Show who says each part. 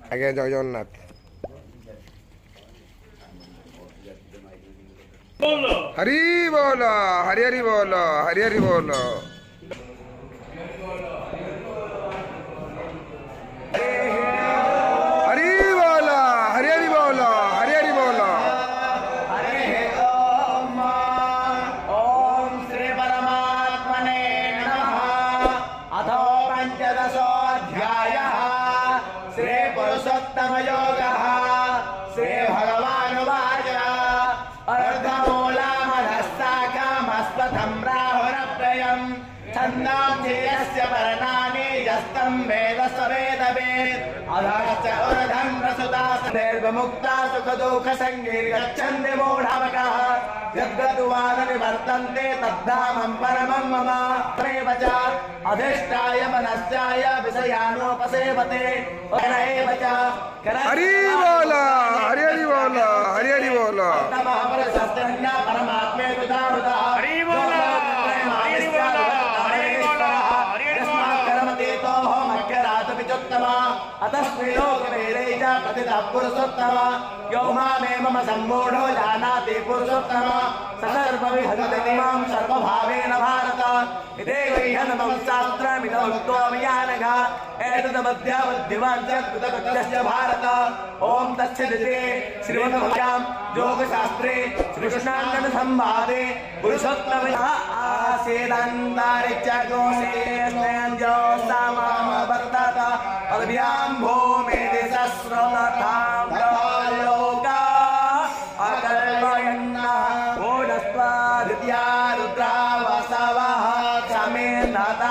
Speaker 1: ଆଜ୍ଞା ଜୟ ଜଗନ୍ନାଥ। ହରି ବୋଲ ହରି ହରି ବୋଲ ହରି ହରି ବୋଲ। हरि बोल हरि हरि बोल हरि हरि बोल।
Speaker 2: ओम श्री परमात्मने नमः। अथो पंचदशोऽध्यायः श्री पुरुषोत्तम योगः। श्री भगवानुवाच अर्धमूलामधस्ताकामस्वथं राहुरव्ययम् छन्दांसि यस्य पर्णानि यस्तं वेद स वेदवेत्। अधश्च ऊर्ध्वं प्रसुता सुखदुःखसंगीर्गच्छन्ति मूढावकः। यद्गत्वा न निवर्तन्ते तद्धामं परमं मम। तमेव च अधिष्ठाय मनश्चाय विषयानुपसेवते एव च
Speaker 1: हरि बोल हरि हरि बोल हरि हरि बोल।
Speaker 2: नमः परसस्तन्य परमात्मेतु दारुदा हरि बोल हरि बोल पुरुषोत्तम यो मामे मम सम्मूढो जानाति पुरुषोत्तम सर्वविहृतिमां सर्वभावेन भारत। इदेवैहनमं शास्त्रमिदमुक्तोऽभियानघ एतदमध्यावद्धिवाञ्चकृतकृत्यस्य भारत। ओम तच्छिदिति श्रीमद्भगवद्गीतायां योगशास्त्रे श्रीकृष्णार्जुनसंवादे पुरुषोत्तम आसेदन्तारिच्यगोसेऽस्मयो सामामवर्तत पदभ्यां भूमिति सस्रमथां लोका अकल्पयन्नः षोडस्त्वा द्वितीया रुद्रा वसवः समेन्नत